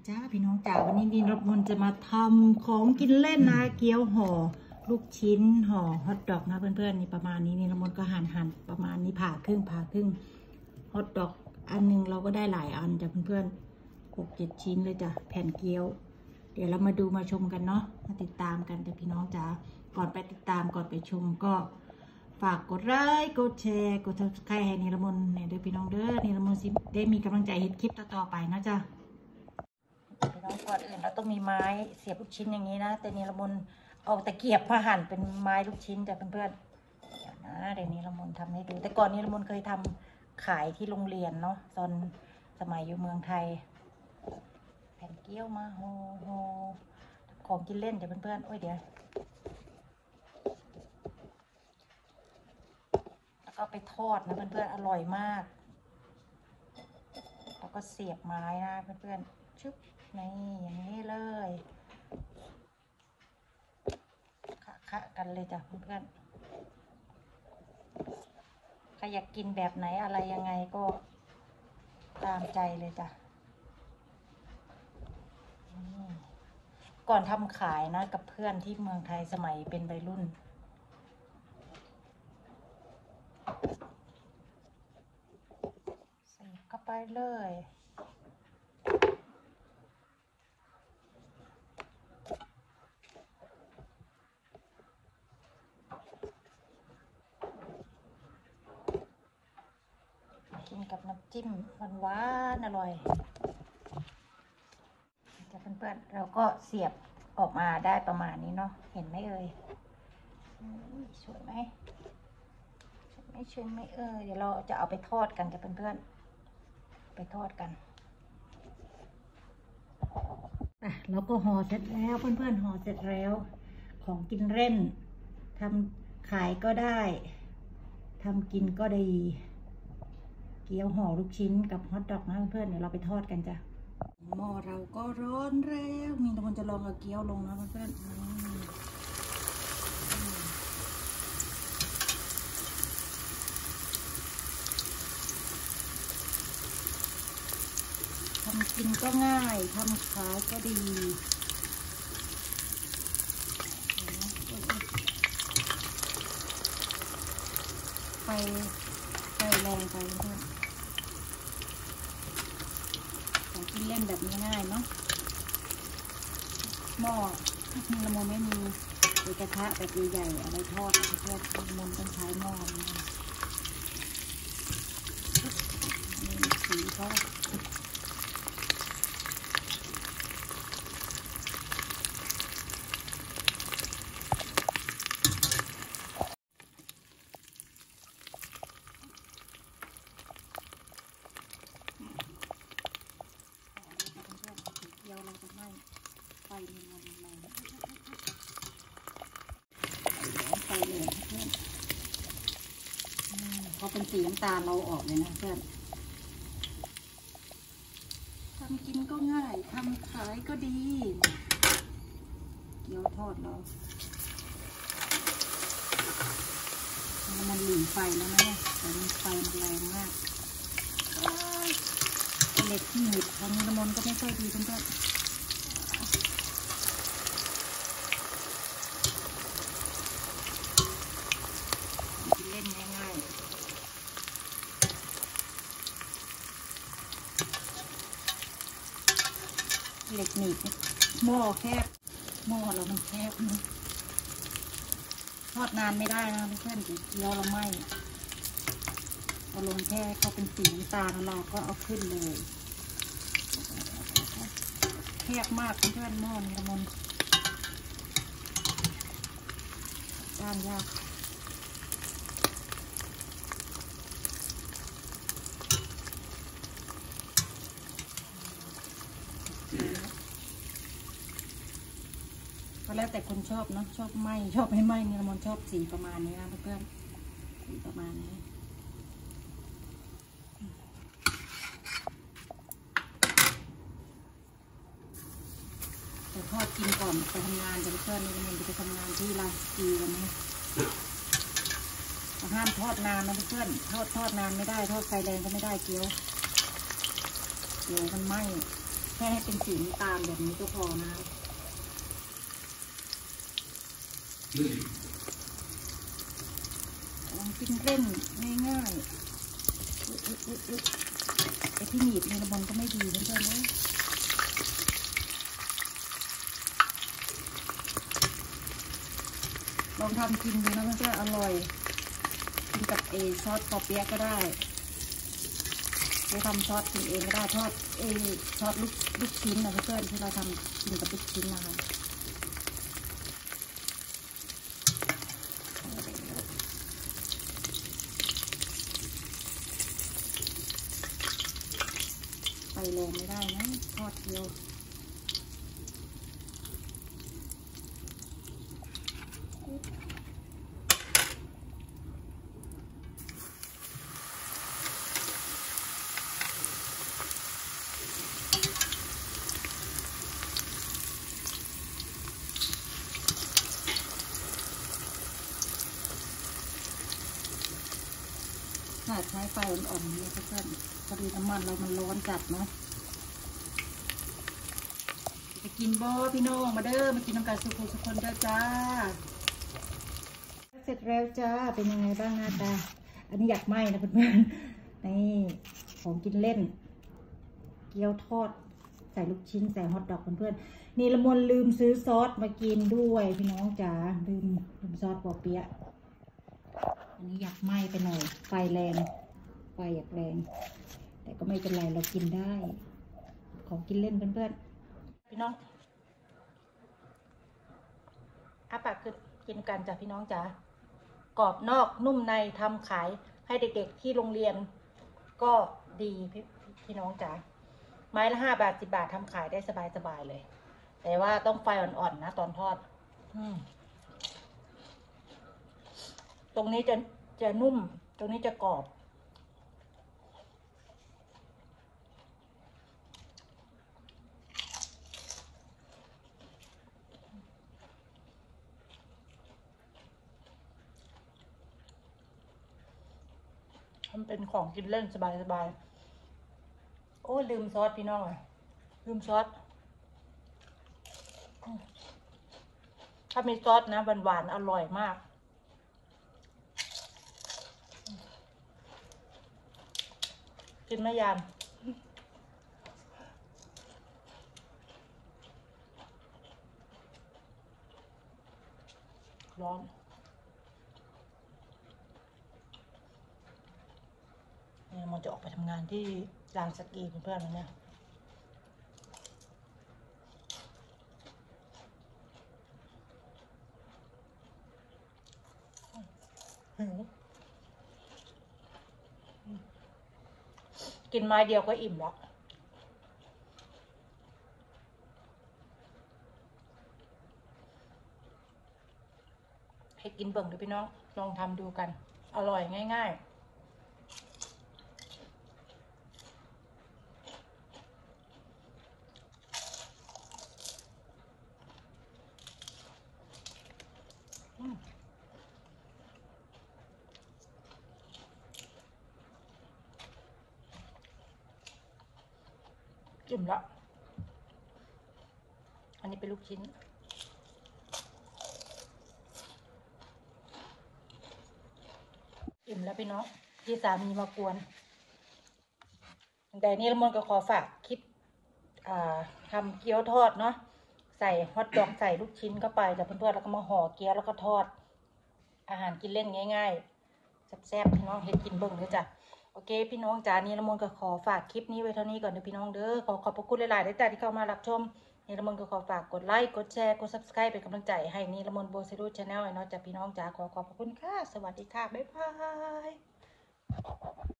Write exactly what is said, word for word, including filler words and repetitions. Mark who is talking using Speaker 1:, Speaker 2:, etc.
Speaker 1: จ้าพี่น้องจ๋าวันนี้ดินรบมนจะมาทำของกินเล่นนะเกี๊ยวห่อลูกชิ้นห่อฮอทดอกนะเพื่อนๆนี่ประมาณนี้นี่รบมนก็หั่นหั่นประมาณนี้ผ่าครึ่งผ่าครึ่งฮอทดอกอันนึงเราก็ได้หลายอันจ้ะเพื่อนๆหกเจ็ดชิ้นเลยจ้ะแผ่นเกี๊ยวเดี๋ยวเรามาดูมาชมกันเนาะมาติดตามกันแต่พี่น้องจ๋าก่อนไปติดตามก่อนไปชมก็ฝากกดไลค์กดแชร์กดซับสไครต์ให้นิรมนเนี่ยเด้อพี่น้องเด้อนิรมนสิได้มีกำลังใจเห็นคลิปต่อๆไปนะจ๊ะพี่น้องก่อนอื่นเราต้องมีไม้เสียบลูกชิ้นอย่างนี้นะแต่นิรมนเอาตะเกียบมาหั่นเป็นไม้ลูกชิ้นจ้ะเพื่อนๆเดี๋ยวนะเดี๋ยวนิรมนทำให้ดูแต่ก่อนนิรมนเคยทำขายที่โรงเรียนเนาะตอนสมัยอยู่เมืองไทยแผ่นเกี๊ยวมาโฮโฮของกินเล่นจ้ะเพื่อนๆโอ้ยเดี๋ยวก็ไปทอดนะเพื่อนๆอร่อยมากแล้วก็เสียบไม้นะเพื่อนๆชุบนี่อย่างนี้เลยคะๆกันเลยจ้ะเพื่อนๆใครอยากกินแบบไหนอะไรยังไงก็ตามใจเลยจ้ะก่อนทำขายนะกับเพื่อนที่เมืองไทยสมัยเป็นวัยรุ่นใส่เข้าไปเลยกินกับน้ำจิ้มหวานๆอร่อยจะเพื่อนๆเราก็เสียบออกมาได้ประมาณนี้เนาะเห็นไหมเอ่ยสวยไหมไม่ใช่ไม่เออเดี๋ยวเราจะเอาไปทอดกันจะเพื่อนๆไปทอดกันอ่ะแล้วก็ห่อเสร็จแล้วเพื่อนๆห่อเสร็จแล้วของกินเล่นทำขายก็ได้ทำกินก็ดีเกี๊ยวห่อลูกชิ้นกับฮอทดอกนะเพื่อนๆเดี๋ยวเราไปทอดกันจ้ะหม้อเราก็ร้อนแล้วมีตะวันจะลองเอาเกี๊ยวลงนะเพื่อนๆทำกินก็ง่ายทำขายก็ดีไปไปแรงไปเพื่อนของกินเล่นแบบง่ายๆเนาะหม้อนิรมนไม่มีกระทะแบบใหญ่ๆอะไรทอดเพื่อนนิรมนต้องใช้หม้อนี่สีเขาเราจะไม่ไฟมันแรงไฟเลยเพื่อนพอเป็นสีน้ำตาลเราออกเลยนะเพื่อนทำกินก็ง่ายทำขายก็ดีเกี๊ยวทอดเรามันหลีไฟแล้วนะแต่ไฟมันแรงมากเหล็กที่หนีบทางนิรมนก็ไม่ค่อยดีเพื่อนเล่นง่ายๆเหล็กหนีบหม้อแคบหม้อเรามันแคบนะทอดนานไม่ได้นะเพื่อนๆเดี๋ยวเราไหม้เอาลงแค่เขาเป็นสีน้ำตาลเราก็เอาขึ้นเลยแคบมากเพื่อนๆหม้อนิรมนด้านยากก็แล้วแต่คนชอบเนาะชอบไหมชอบไม่ไหมนิรมนชอบสีประมาณนี้นะเพื่อนๆสีประมาณนี้ทอดกินก่อนไปทำงานจะไปเพื่อนนิรมนจะไปทำงานที่ร้านกีวันนี้ห้ามทอดนานนะเพื่อนทอดทอดนานไม่ได้ทอดไฟแรงก็ไม่ได้เกี๊ยวเกี๊ยวมันไหม้แค่ให้เป็นสีน้ำตาลแบบนี้ก็พอนะลองกินเล่นง่ายๆไอ้ที่หนีบในระบอนก็ไม่ดีเหมือนกันนะลองทำกินดูนะมันก็อร่อยกินกับเอซอสปอเปี๊ยะก็ได้ไปทำซอสกินเองก็ได้ทอดเอซอสลูกลูกชิ้นนะเพื่อนที่เราทำกินกับลูกชิ้นนะคะไฟแรงไม่ได้นะทอดเดียวใช้ไฟอ่อนๆนี่เพื่อนพอดีน้ำมันเรามันร้อนจัดเนาะจะกินบ่พี่น้องมาเด้อมากินน้ำกันสุขสุขคนเด้อจ้าเสร็จแล้วจ้าเป็นยังไงบ้างหน้าตาอันนี้อยากไหมนะเพื่อนๆนี่ของกินเล่นเกี๊ยวทอดใส่ลูกชิ้นใส่ฮอทดอกเพื่อนๆนี่ละมนลืมซื้อซอสมากินด้วยพี่น้องจ๋าลืมลืมซอสปอเปี๊ยะอันนี้อยากไหมไปหน่อยไฟแรงไฟอยากแรงแต่ก็ไม่เป็นไรเรากินได้ของกินเล่นเพื่อนๆพี่น้องอาปากคือกินกันจ้ะพี่น้องจ๋ากรอบนอกนุ่มในทำขายให้เด็กๆที่โรงเรียนก็ดีพี่พี่น้องจ๋าไม้ละห้าบาทสิบบาททำขายได้สบายๆเลยแต่ว่าต้องไฟอ่อนๆนะตอนทอดอตรงนี้จะจะนุ่มตรงนี้จะกรอบมันเป็นของกินเล่นสบายๆโอ้ลืมซอสพี่น้องอ่ะลืมซอสถ้ามีซอสนะหวานๆอร่อยมากกินไม่ยานร้อนเนี่ยมันจะออกไปทำงานที่ลานสกีเพื่อนๆเนี่ยกินไม้เดียวก็อิ่มแล้วให้กินเบิ่งดูพี่น้องลองทำดูกันอร่อยง่ายๆอิ่มแล้วอันนี้เป็นลูกชิ้นอิ่มแล้วพี่น้องที่สามีมากวนแต่นี้ละมนก็ขอฝากคลิปทำเกี๊ยวทอดเนาะใส่ฮอทดอกใส่ลูกชิ้นเข้าไปแต่เพื่อนๆแล้วก็มาห่อเกี๊ยวแล้วก็ทอดอาหารกินเล่นง่ายๆแซ่บๆพี่น้องเห็นกินเบิ่งเลยจ้ะโอเคพี่น้องจ๋านี่ละมนก็ขอฝากคลิปนี้ไว้เท่านี้ก่อนเด้อพี่น้องเด้อขอขอบพระคุณหลายๆด้วยจ้ะที่เข้ามารับชมนี่ละมนก็ขอฝากกดไลค์กดแชร์กด ซับสไครบ์ เป็นกำลังใจให้นี่ละมนโบเซรูชาแนลไอ้น้องจ้ะพี่น้องจ๋าขอขอบพระคุณค่ะสวัสดีค่ะบ๊ายบาย